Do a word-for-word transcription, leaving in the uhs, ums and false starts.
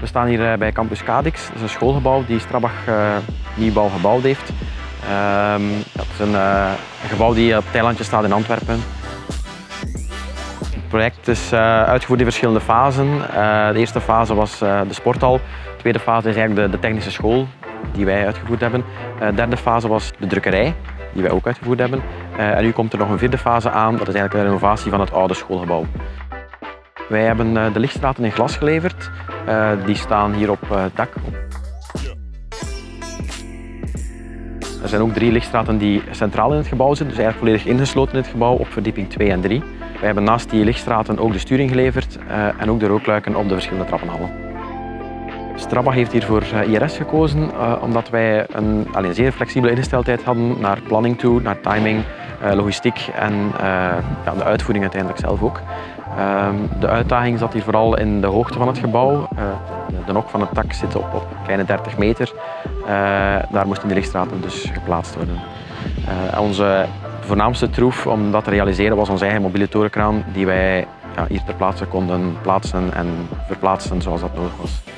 We staan hier bij Campus Cadix. Dat is een schoolgebouw die Strabag uh, nieuwbouw gebouwd heeft. Um, dat is een, uh, een gebouw die op het eilandje staat in Antwerpen. Het project is uh, uitgevoerd in verschillende fasen. Uh, de eerste fase was uh, de sporthal. De tweede fase is eigenlijk de, de technische school die wij uitgevoerd hebben. Uh, de derde fase was de drukkerij die wij ook uitgevoerd hebben. Uh, en nu komt er nog een vierde fase aan. Dat is eigenlijk de renovatie van het oude schoolgebouw. Wij hebben uh, de lichtstraten in glas geleverd. Uh, die staan hier op uh, het dak. Er zijn ook drie lichtstraten die centraal in het gebouw zitten, dus eigenlijk volledig ingesloten in het gebouw op verdieping twee en drie. Wij hebben naast die lichtstraten ook de sturing geleverd uh, en ook de rookluiken op de verschillende trappenhallen. Strabag heeft hier voor I R S gekozen uh, omdat wij een allee, zeer flexibele ingesteldheid hadden naar planning toe, naar timing, uh, logistiek en uh, ja, de uitvoering uiteindelijk zelf ook. Uh, de uitdaging zat hier vooral in de hoogte van het gebouw. Uh, de nok van het dak zit op, op kleine dertig meter. Uh, daar moesten die lichtstraten dus geplaatst worden. Uh, onze voornaamste troef om dat te realiseren was onze eigen mobiele torenkraan die wij ja, hier ter plaatse konden plaatsen en verplaatsen zoals dat nodig was.